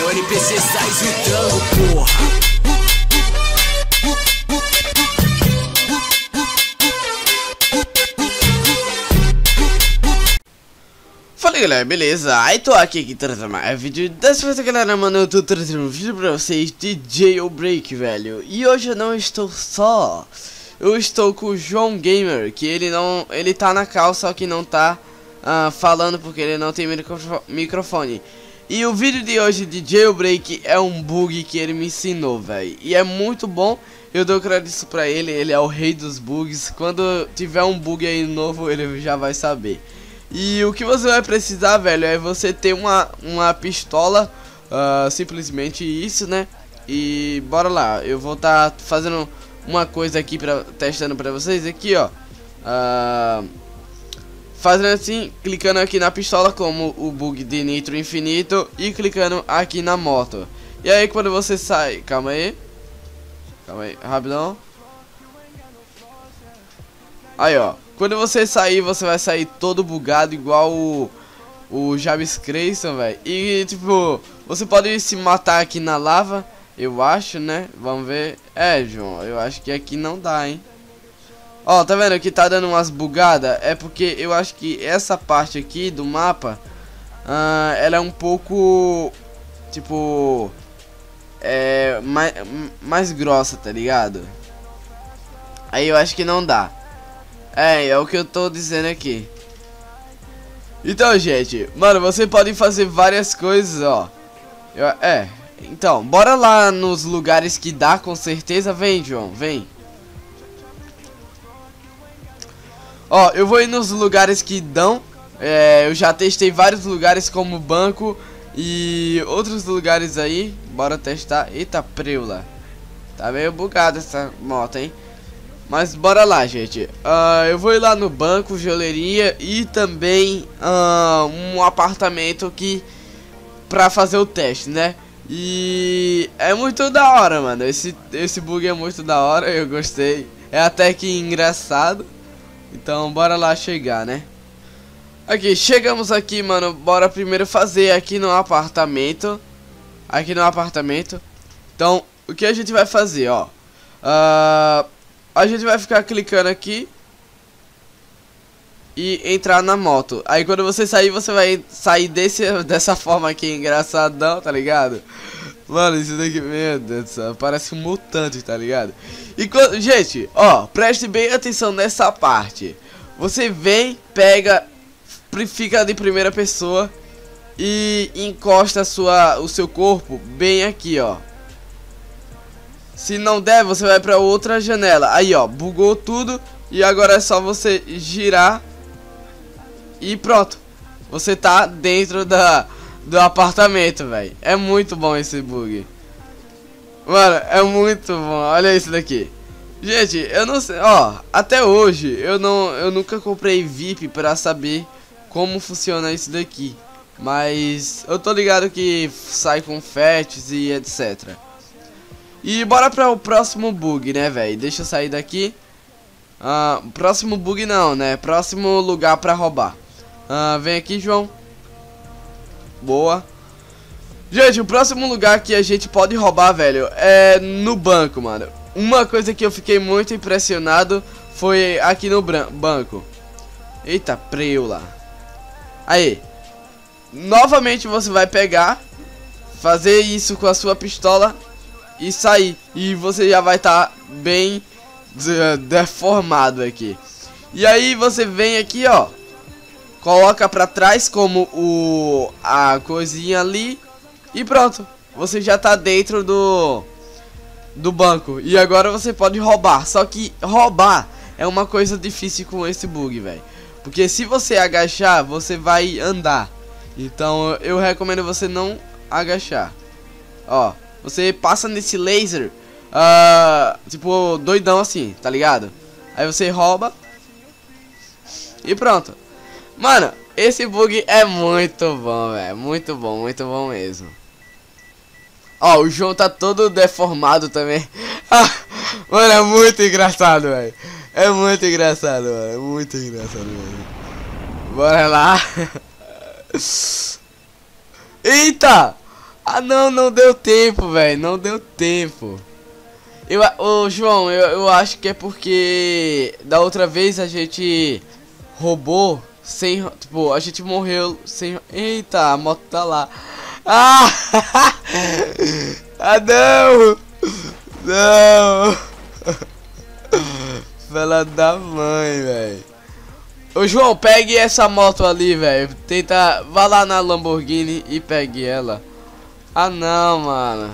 o NPC sai gritando, porra. Fala galera, beleza? Aí tô aqui trazendo mais vídeo. Dessa vez galera, mano, eu tô trazendo um vídeo pra vocês de Jailbreak, velho. E hoje eu não estou só. Eu estou com o João Gamer, que ele tá na cal, só que não tá falando porque ele não tem microfone. E o vídeo de hoje de Jailbreak é um bug que ele me ensinou, velho. E é muito bom, eu dou crédito pra ele, ele é o rei dos bugs. Quando tiver um bug aí novo, ele já vai saber. E o que você vai precisar, velho, é você ter uma pistola, simplesmente isso, né? E bora lá, eu vou estar fazendo uma coisa aqui, testando pra vocês aqui, ó. Fazendo assim, clicando aqui na pistola como o bug de nitro infinito e clicando aqui na moto. E aí quando você sai, calma aí, rapidão. Aí ó, quando você sair, você vai sair todo bugado igual o James Grayson, velho. E tipo, você pode se matar aqui na lava, eu acho, né? Vamos ver. É, João, eu acho que aqui não dá, hein? Ó, tá vendo que tá dando umas bugadas? É porque eu acho que essa parte aqui do mapa, ela é um pouco, tipo, mais grossa, tá ligado? Aí eu acho que não dá. É o que eu tô dizendo aqui. Então, gente, mano, você pode fazer várias coisas, ó. Então, bora lá nos lugares que dá, com certeza. Vem, João, vem. Ó, eu vou ir nos lugares que dão. Eu já testei vários lugares como banco e outros lugares aí. Bora testar. Eita, preula. Tá meio bugada essa moto, hein? Mas bora lá, gente. Eu vou ir lá no banco, joalheria e também um apartamento aqui pra fazer o teste, né? E é muito da hora, mano. Esse bug é muito da hora, eu gostei. É até que engraçado. Então bora lá chegar, né? Aqui, chegamos aqui, mano. Bora primeiro fazer aqui no apartamento. Então, o que a gente vai fazer, ó? A gente vai ficar clicando aqui e entrar na moto. Aí quando você sair, você vai sair dessa forma aqui, engraçadão, tá ligado? Mano, isso daqui, meu Deus do céu, parece um mutante, tá ligado? E gente, ó, preste bem atenção nessa parte. Você vem, pega, fica de primeira pessoa e encosta o seu corpo bem aqui, ó. Se não der, você vai pra outra janela. Aí, ó, bugou tudo. E agora é só você girar. E pronto. Você tá dentro do apartamento, velho. É muito bom esse bug. Mano, é muito bom. Olha isso daqui. Gente, eu não sei. Ó, até hoje eu nunca comprei VIP pra saber como funciona isso daqui. Mas eu tô ligado que sai com confetes e etc. E bora para o próximo bug, né, velho? Deixa eu sair daqui. Próximo bug não, né? Próximo lugar pra roubar. Vem aqui, João. Boa. Gente, o próximo lugar que a gente pode roubar, velho, é no banco, mano. Uma coisa que eu fiquei muito impressionado foi aqui no banco. Eita, preula. Aí. Novamente você vai pegar, fazer isso com a sua pistola e sair, e você já vai estar bem deformado aqui. E aí você vem aqui, ó, coloca pra trás como a coisinha ali e pronto, você já tá dentro do banco. E agora você pode roubar, só que roubar é uma coisa difícil com esse bug, velho, porque se você agachar, você vai andar. Então eu recomendo você não agachar. Ó, você passa nesse laser, tipo, doidão assim, tá ligado? Aí você rouba e pronto. Mano, esse bug é muito bom, velho. Muito bom mesmo. Ó, o João tá todo deformado também. Mano, é muito engraçado, velho. É muito engraçado, mano. É muito engraçado mesmo. Bora lá. Eita! Ah, não, não deu tempo, velho. Não deu tempo. Ô, João, eu acho que é porque da outra vez a gente roubou sem... Tipo, a gente morreu sem... Eita, a moto tá lá. Ah! Ah, não! Não! Fela da mãe, velho. Ô, João, pegue essa moto ali, velho. Tenta... Vá lá na Lamborghini e pegue ela. Ah, não, mano.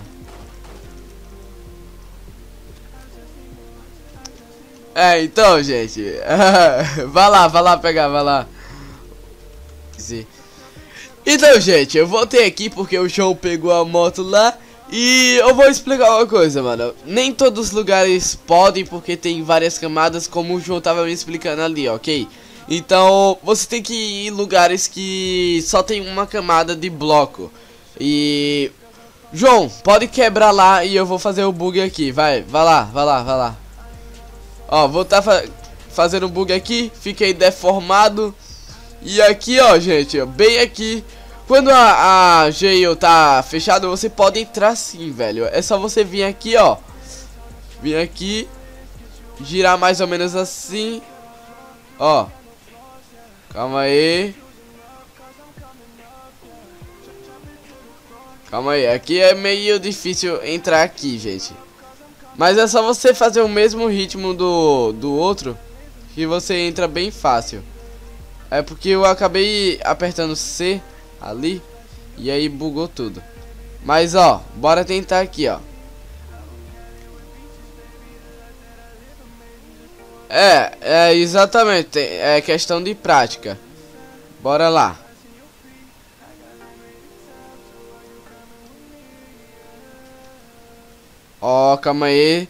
É, então, gente. Vai lá pegar, vai lá. Sim. Então, gente, eu voltei aqui porque o João pegou a moto lá. E eu vou explicar uma coisa, mano. Nem todos os lugares podem, porque tem várias camadas, como o João tava me explicando ali, ok? Então, você tem que ir em lugares que só tem uma camada de bloco. E... João, pode quebrar lá e eu vou fazer o bug aqui. Vai lá. Ó, vou tá fazendo um bug aqui. Fiquei deformado. E aqui, ó, gente, ó, bem aqui. Quando a jail tá fechada, você pode entrar sim, velho. É só você vir aqui, ó. Vir aqui. Girar mais ou menos assim. Ó. Calma aí. Calma aí. Aqui é meio difícil entrar aqui, gente. Mas é só você fazer o mesmo ritmo do outro, que você entra bem fácil. É porque eu acabei apertando C ali e aí bugou tudo. Mas ó, bora tentar aqui, ó. É exatamente, é questão de prática. Bora lá. Ó, calma aí.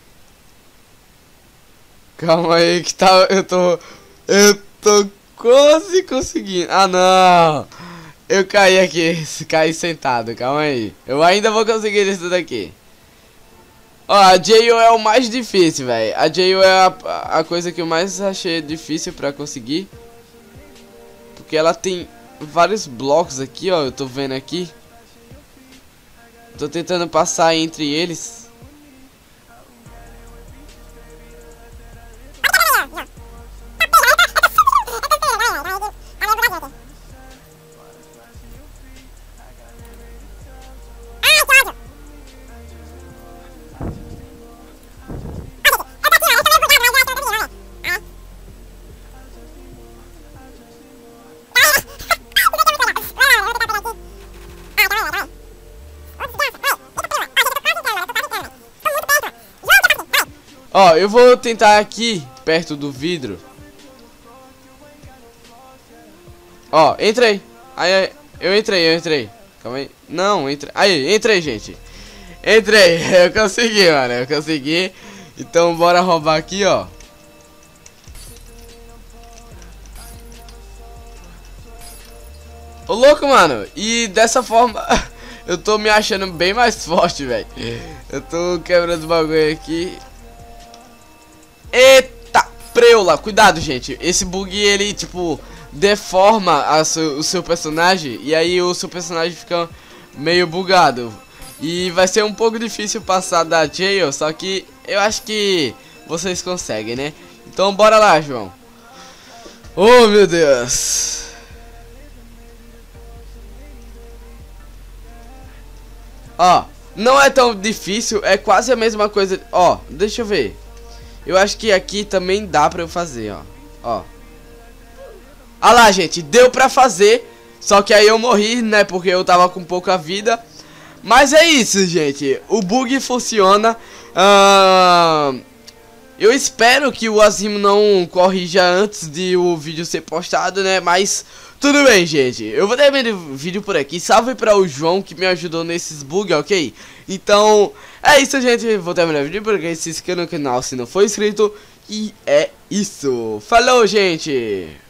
Calma aí que tá, eu tô quase conseguindo. Ah, não. Eu caí aqui, caí sentado, calma aí. Eu ainda vou conseguir isso daqui. Ó, a jail é o mais difícil, velho. A jail é a coisa que eu mais achei difícil pra conseguir. Porque ela tem vários blocos aqui, ó. Eu tô vendo aqui. Tô tentando passar entre eles. Ó, eu vou tentar aqui, perto do vidro. Ó, entrei. Aí, eu entrei. Calma aí. Não, entrei. Aí, entrei, gente. Entrei. Eu consegui, mano. Eu consegui. Então, bora roubar aqui, ó. Ô, louco, mano. E dessa forma, eu tô me achando bem mais forte, velho. Eu tô quebrando o bagulho aqui. Eita, preula. Cuidado, gente. Esse bug, ele, tipo, deforma o seu personagem. E aí o seu personagem fica meio bugado. E vai ser um pouco difícil passar da jail. Só que eu acho que vocês conseguem, né? Então bora lá, João. Oh, meu Deus. Ó, não é tão difícil. É quase a mesma coisa. Ó, deixa eu ver. Eu acho que aqui também dá pra eu fazer, ó. Ó. Ah lá, gente, deu pra fazer. Só que aí eu morri, né, porque eu tava com pouca vida. Mas é isso, gente. O bug funciona. Eu espero que o Azim não corrija antes de o vídeo ser postado, né, mas... Tudo bem, gente, eu vou terminar o vídeo por aqui. Salve para o João que me ajudou nesses bugs, ok? Então, é isso, gente. Vou terminar o vídeo por aqui. Se inscreva no canal se não for inscrito. E é isso. Falou, gente!